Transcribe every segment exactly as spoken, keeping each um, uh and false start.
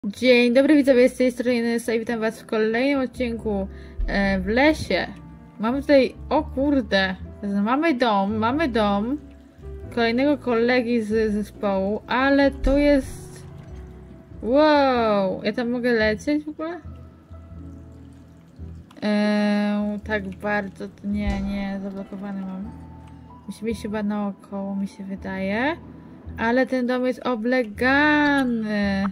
Dzień dobry widzowie, z tej strony Nessa i witam was w kolejnym odcinku e, w lesie. Mamy tutaj, o kurde, mamy dom, mamy dom kolejnego kolegi z zespołu, ale to jest... Wow, ja tam mogę lecieć w ogóle? E, tak bardzo, nie, nie, zablokowany mam. Musimy iść chyba naokoło, mi się wydaje. Ale ten dom jest oblegany.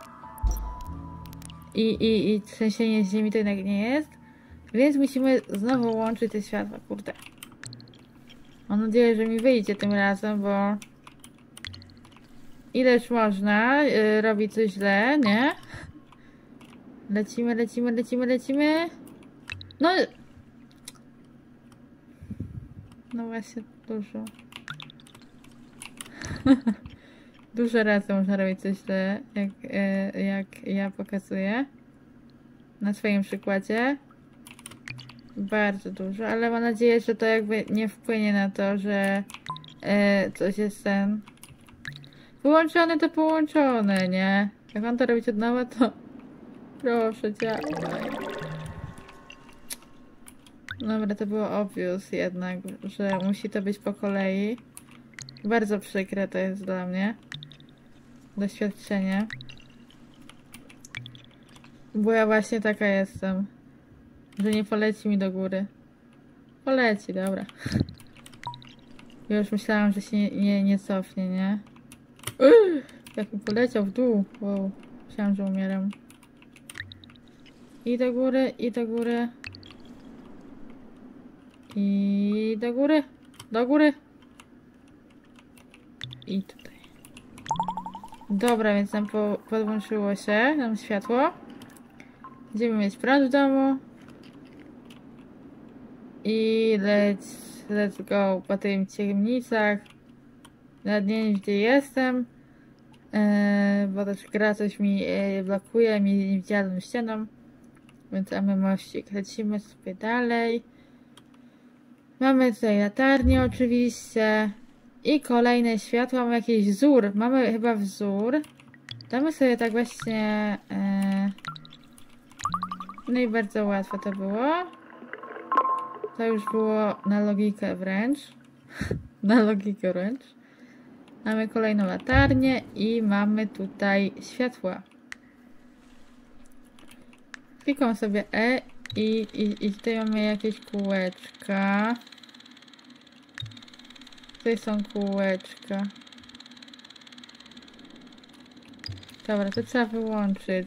I, i, i trzęsienie ziemi to jednak nie jest. Więc musimy znowu łączyć te światła, kurde. Mam nadzieję, że mi wyjdzie tym razem, bo... Ileż można yy, robić coś źle, nie? Lecimy, lecimy, lecimy, lecimy. No... No właśnie, dużo. Dużo razy można robić coś źle, jak, jak ja pokazuję na swoim przykładzie. Bardzo dużo, ale mam nadzieję, że to jakby nie wpłynie na to, że e, coś jest ten wyłączone, to połączone, nie? Jak mam to robić od nowa, to proszę działaj. Dobra, to było obvious jednak, że musi to być po kolei. Bardzo przykre to jest dla mnie. Doświadczenie. Bo ja właśnie taka jestem. Że nie poleci mi do góry. Poleci, dobra. Już myślałam, że się nie, nie, nie cofnie, nie? Uuu, jak mi poleciał w dół. Wow. Myślałam, że umieram. I do góry, i do góry. I do góry. Do góry. I tutaj. Dobra, więc nam po, podłączyło się nam światło. Będziemy mieć prąd w domu. I let's, let's go po tych ciemnicach. Nawet nie wiem, gdzie jestem. Yy, bo też gra coś mi yy, blokuje mi niewidzialną ścianą. Więc mamy mościk. Lecimy sobie dalej. Mamy tutaj latarnię oczywiście. I kolejne światła, mamy jakiś wzór. Mamy chyba wzór. Damy sobie tak właśnie... Yy... No i bardzo łatwo to było. To już było na logikę wręcz. Na logikę wręcz. Mamy kolejną latarnię i mamy tutaj światła. Klikam sobie E i, i, i tutaj mamy jakieś kółeczka. Tutaj są kółeczka. Dobra, to trzeba wyłączyć.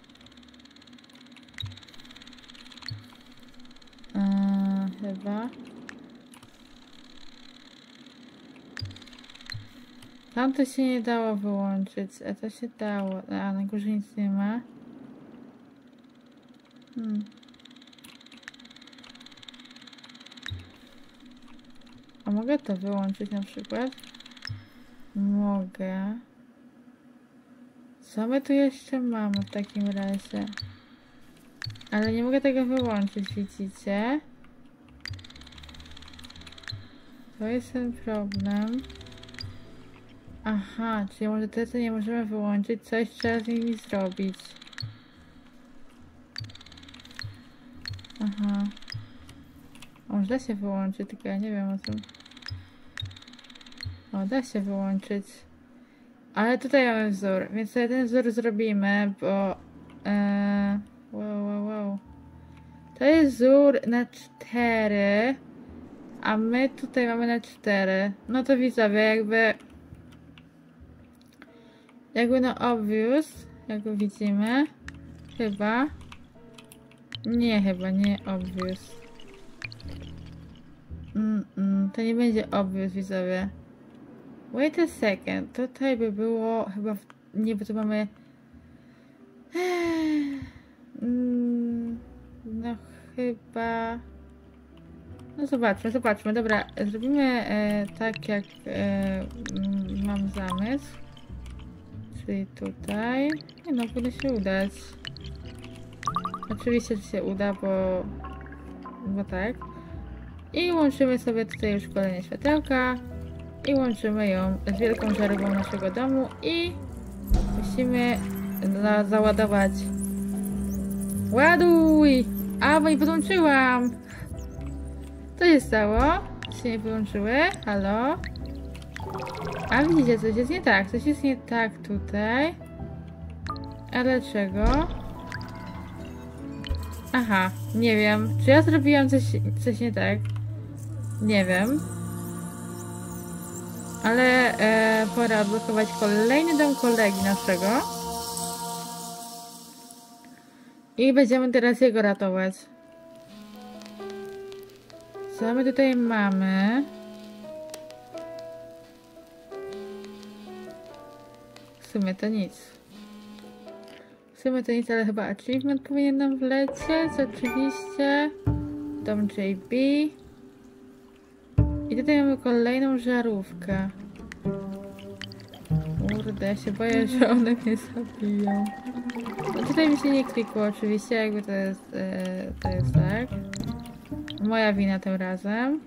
Eee, chyba. Tam to się nie dało wyłączyć, a to się dało. A na górze nic nie ma. Hmm. A mogę to wyłączyć na przykład? Mogę. Co my tu jeszcze mamy w takim razie? Ale nie mogę tego wyłączyć, widzicie? To jest ten problem. Aha, czyli może to, co nie możemy wyłączyć, coś trzeba z nimi zrobić. Aha. Może da się wyłączyć, tylko ja nie wiem o tym. O, da się wyłączyć. Ale tutaj mamy wzór, więc sobie ten wzór zrobimy, bo... Ee, wow, wow, wow. To jest wzór na cztery, a my tutaj mamy na cztery. No to widzowie, jakby... Jakby no obvious, jak go widzimy. Chyba. Nie, chyba nie obvious. Mm -mm, to nie będzie obvious, widzowie. Wait a second. Tutaj by było chyba... W... Nie, bo tu mamy... Mm, no chyba... No zobaczmy, zobaczmy. Dobra, zrobimy e, tak jak e, mam zamysł. Czyli tutaj. Nie no, powinno się udać. Oczywiście, że się uda, bo... Bo tak. I łączymy sobie tutaj już kolejne światełka. I łączymy ją z wielką żarową naszego domu. I musimy za załadować. Ładuj! A, bo nie podłączyłam! Co się stało? Się nie podłączyły? Halo? A widzicie, coś jest nie tak. Coś jest nie tak tutaj. A dlaczego? Aha, nie wiem. Czy ja zrobiłam coś, coś nie tak? Nie wiem. Ale e, pora odblokować kolejny dom kolegi naszego. I będziemy teraz jego ratować. Co my tutaj mamy? W sumie to nic. W sumie to nic, ale chyba achievement powinien nam wlecieć. Oczywiście. Dom J B. I tutaj mamy kolejną żarówkę. Kurde, ja się boję, że one mnie zabiją. No tutaj mi się nie klikło oczywiście, jakby to jest, yy, to jest tak. Moja wina tym razem.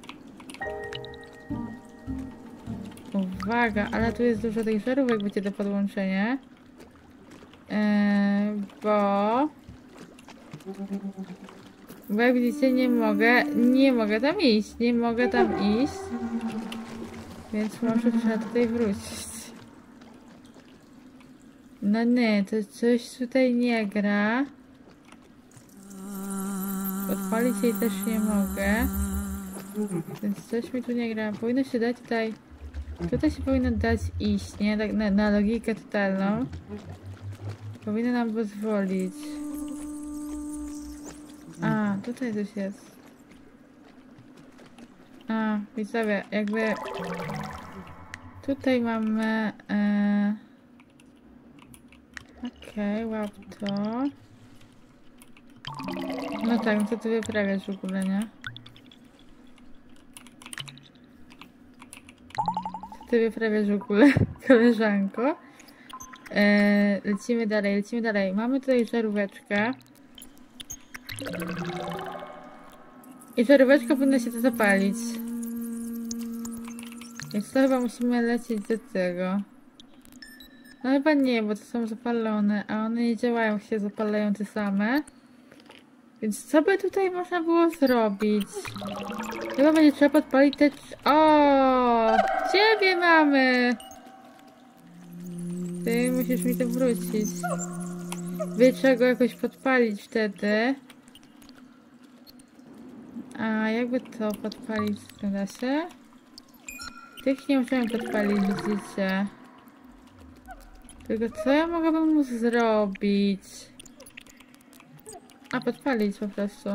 Uwaga, ale tu jest dużo tych żarówek, będzie do podłączenia. Yy, bo... Bo jak widzicie, nie mogę, nie mogę tam iść, nie mogę tam iść. Więc może trzeba tutaj wrócić. No nie, to coś tutaj nie gra. Odpalić jej też nie mogę. Więc coś mi tu nie gra. Powinno się dać tutaj... Tutaj się powinno dać iść, nie? Tak na, na logikę totalną. Powinno nam pozwolić. A, tutaj coś jest. A, widzowie, jakby... Tutaj mamy... E... Okej, okay, łap to. No tak, no co ty wyprawiasz w ogóle, nie? Co ty wyprawiasz w ogóle, koleżanko? E... Lecimy dalej, lecimy dalej. Mamy tutaj żaróweczkę. I żaróweczka powinna się to zapalić. Więc to chyba musimy lecieć do tego. No chyba nie, bo to są zapalone, a one nie działają, się zapalają te same. Więc co by tutaj można było zrobić? Chyba będzie trzeba podpalić te... O, ciebie mamy! Ty musisz mi to wrócić. By trzeba go jakoś podpalić wtedy. A jakby to podpalić, to da się? Tych nie możemy podpalić, widzicie. Tylko co ja mogłabym mu zrobić? A, podpalić po prostu.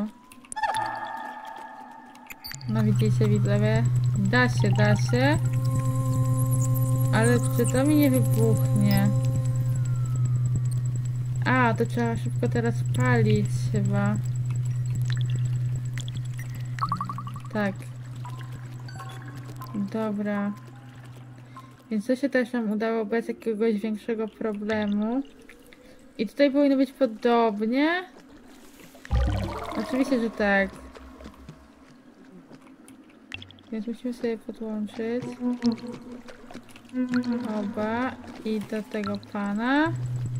No widzicie, widzowie? Da się, da się. Ale czy to mi nie wybuchnie? A, to trzeba szybko teraz palić chyba. Tak. Dobra. Więc to się też nam udało bez jakiegoś większego problemu. I tutaj powinno być podobnie. Oczywiście, że tak. Więc musimy sobie podłączyć oba i do tego pana.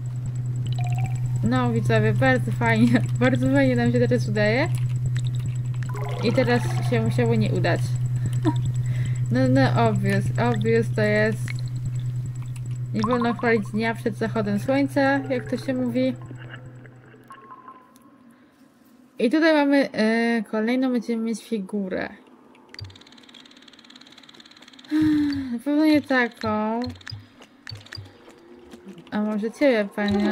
No widzowie, bardzo fajnie, bardzo fajnie nam się teraz udaje. I teraz się musiało nie udać. No, no, obvious, obvious to jest. Nie wolno chwalić dnia przed zachodem słońca, jak to się mówi. I tutaj mamy yy, kolejną, będziemy mieć figurę. Na pewno nie taką. A może ciebie, panie?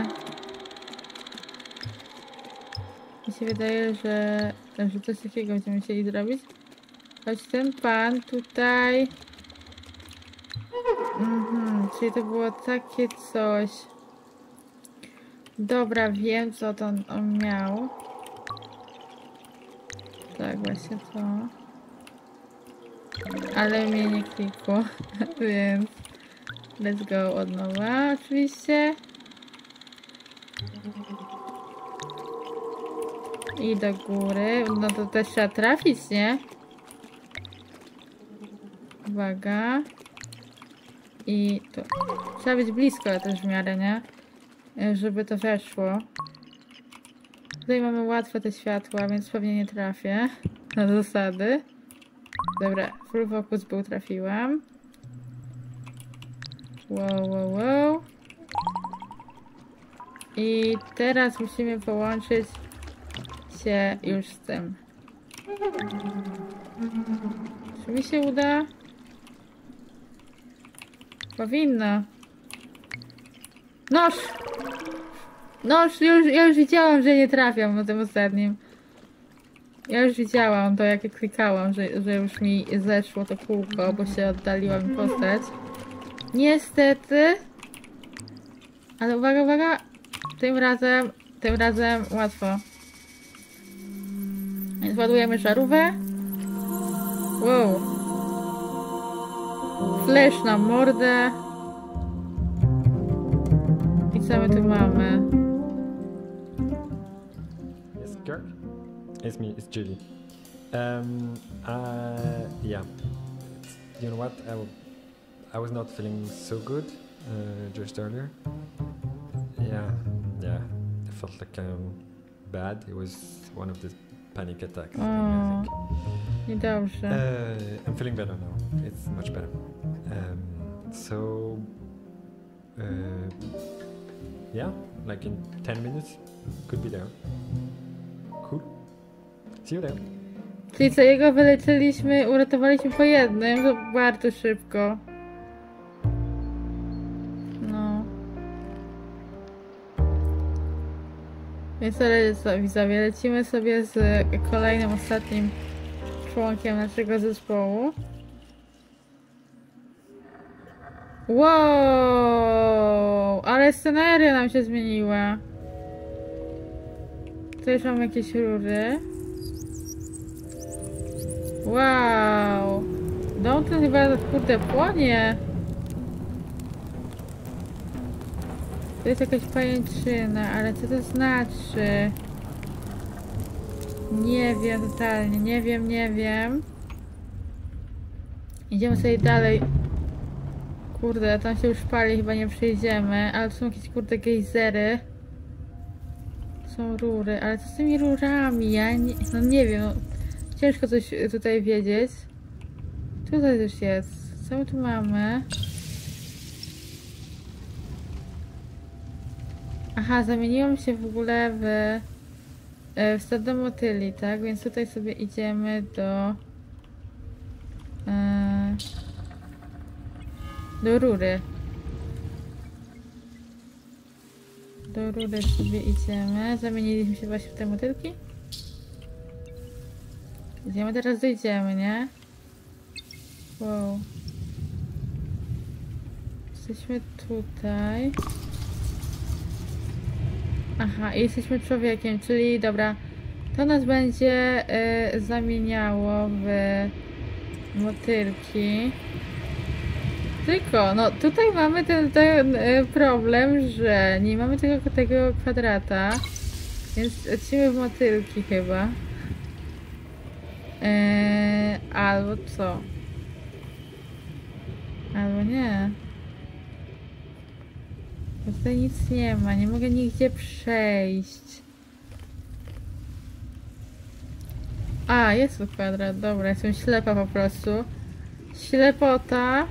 Mi się wydaje, że, że coś takiego będziemy chcieli zrobić. Choć ten pan tutaj... Mhm, czyli to było takie coś. Dobra, wiem co to on, on miał. Tak, właśnie to. Ale mnie nie klikło, więc... Let's go od nowa, oczywiście. I do góry. No to też trzeba trafić, nie? Uwaga. I tu. Trzeba być blisko też w miarę, nie? żeby to weszło. Tutaj mamy łatwe te światła, więc pewnie nie trafię na zasady. Dobra, full focus był, trafiłam. Wow, wow, wow. I teraz musimy połączyć się już z tym. Czy mi się uda? Powinno. Noż! Noż, już, ja już widziałam, że nie trafiam na tym ostatnim. Ja już widziałam to, jak klikałam, że, że już mi zeszło to kółko, bo się oddaliła mi postać. Niestety. Ale uwaga, uwaga. Tym razem, tym razem łatwo. Więc ładujemy żarówkę. Wow. Flash na mordę. I co my tu mamy? Yes, Kirk? It's me, it's Julie. Um, uh, yeah. You know what? I, w I was not feeling so good uh, just earlier. Yeah, yeah. I felt like um, bad. It was one of the panic attacks. Thing, I think. Niedobrze. Uh, I'm feeling better now. It's much better. Um, so, uh, yeah, like in ten minutes, could be there. Cool. See you there. Czyli co, jego wyleczyliśmy, uratowaliśmy po jednym, to bardzo szybko. No. Więc co, widzowie, lecimy sobie z kolejnym, ostatnim członkiem naszego zespołu. Wow, ale sceneria nam się zmieniła. Tu już mam jakieś rury. Wow. Dom ten chyba, kurde, płonie. To jest jakaś pajęczyna, ale co to znaczy? Nie wiem totalnie, nie wiem, nie wiem. Idziemy sobie dalej. Kurde, tam się już pali, chyba nie przejdziemy, ale to są jakieś, kurde, gejzery. To są rury, ale co z tymi rurami? Ja nie, no nie wiem, no, ciężko coś tutaj wiedzieć. Tutaj też jest. Co my tu mamy? Aha, zamieniłam się w ogóle w, w stado motyli, tak? Więc tutaj sobie idziemy do... Yy, do rury. Do rury sobie idziemy. Zamieniliśmy się właśnie w te motylki. Idziemy, teraz dojdziemy, nie? Wow. Jesteśmy tutaj. Aha, i jesteśmy człowiekiem, czyli dobra. To nas będzie y, zamieniało w motylki. Tylko, no tutaj mamy ten, ten y, problem, że nie mamy tego, tego kwadrata. Więc lecimy w motylki chyba. Yy, albo co? Albo nie. Bo tutaj nic nie ma, nie mogę nigdzie przejść. A, jest tu kwadrat, dobra, jestem ślepa po prostu. Ślepota.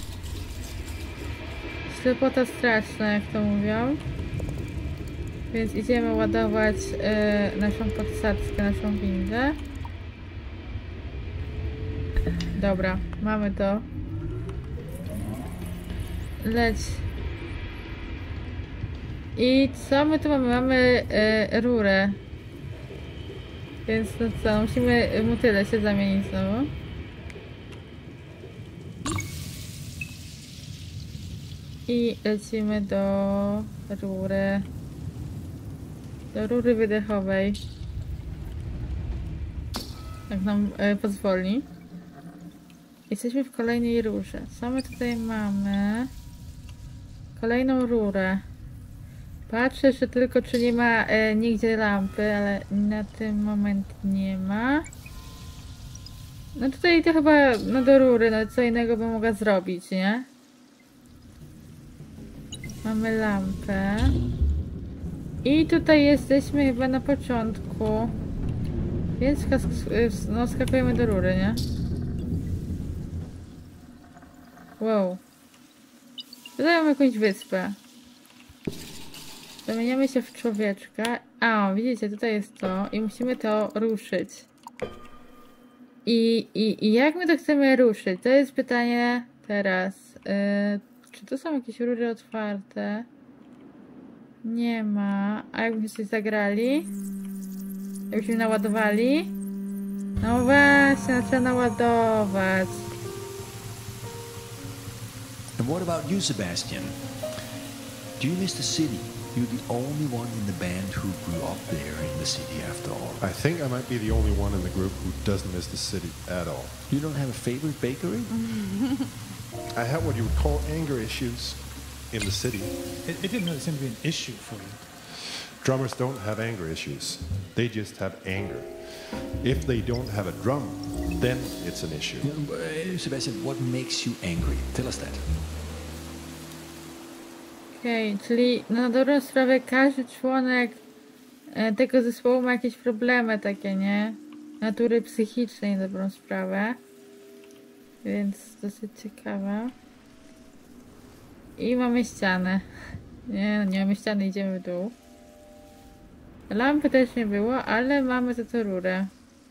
Ślepota straszna, jak to mówią. Więc idziemy ładować yy, naszą podsadzkę, naszą windę. Dobra, mamy to. Leć. I co my tu mamy? Mamy y, rurę. Więc no co, musimy motyle się zamienić znowu. I lecimy do rury. Do rury wydechowej. Jak nam y, pozwoli. Jesteśmy w kolejnej rurze. Co my tutaj mamy? Kolejną rurę. Patrzę, że tylko czy nie ma e, nigdzie lampy, ale na tym moment nie ma. No tutaj to chyba no do rury, no co innego bym mogła zrobić, nie? Mamy lampę. I tutaj jesteśmy chyba na początku. Więc no, skakujemy do rury, nie? Wow. Tutaj mamy jakąś wyspę. Zamieniamy się w człowieczka. A, widzicie, tutaj jest to. I musimy to ruszyć. I, i, i jak my to chcemy ruszyć? To jest pytanie teraz. Yy, czy tu są jakieś rury otwarte? Nie ma. A jakbyśmy coś zagrali? Jakbyśmy naładowali? No właśnie, no trzeba naładować. And what about you, Sebastian? Do you miss the city? You're the only one in the band who grew up there in the city after all. I think I might be the only one in the group who doesn't miss the city at all. You don't have a favorite bakery? I have what you would call anger issues in the city. It, it didn't really seem to be an issue for you. Drummers don't have anger issues. They just have anger. If they don't have a drum, then it's an issue. Uh, Sebastian, what makes you angry? Tell us that. Okej, okay, czyli na dobrą sprawę każdy członek e, tego zespołu ma jakieś problemy takie, nie? Natury psychicznej na dobrą sprawę. Więc dosyć ciekawe. I mamy ścianę. Nie, nie mamy ściany, idziemy w dół. Lampy też nie było, ale mamy za to rurę.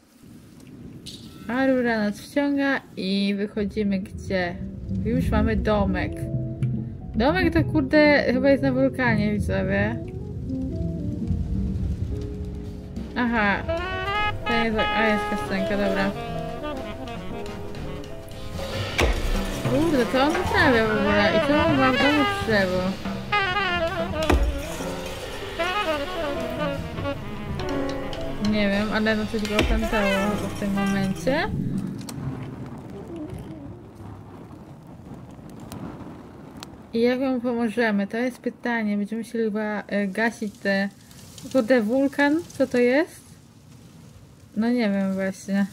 A rura nas wciąga i wychodzimy gdzie? Już mamy domek. Domek to kurde chyba jest na wulkanie, widzowie. Aha. To jest, a jest kastenka, dobra. Kurde, to on naprawia w ogóle. I to on ma w domu drzewo. Nie wiem, ale no coś go opętało w tym momencie. I jak mu pomożemy? To jest pytanie. Będziemy musieli chyba y, gasić te... Kurde, wulkan? Co to jest? No nie wiem właśnie.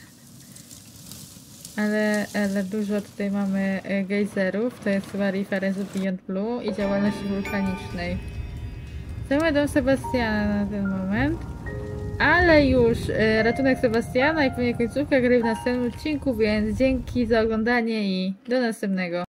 Ale, ale dużo tutaj mamy y, gejzerów. To jest chyba Reference of Beyond Blue i działalności wulkanicznej. Chcemy do Sebastiana na ten moment. Ale już y, ratunek Sebastiana i pewnie końcówka gry w następnym odcinku, więc dzięki za oglądanie i do następnego.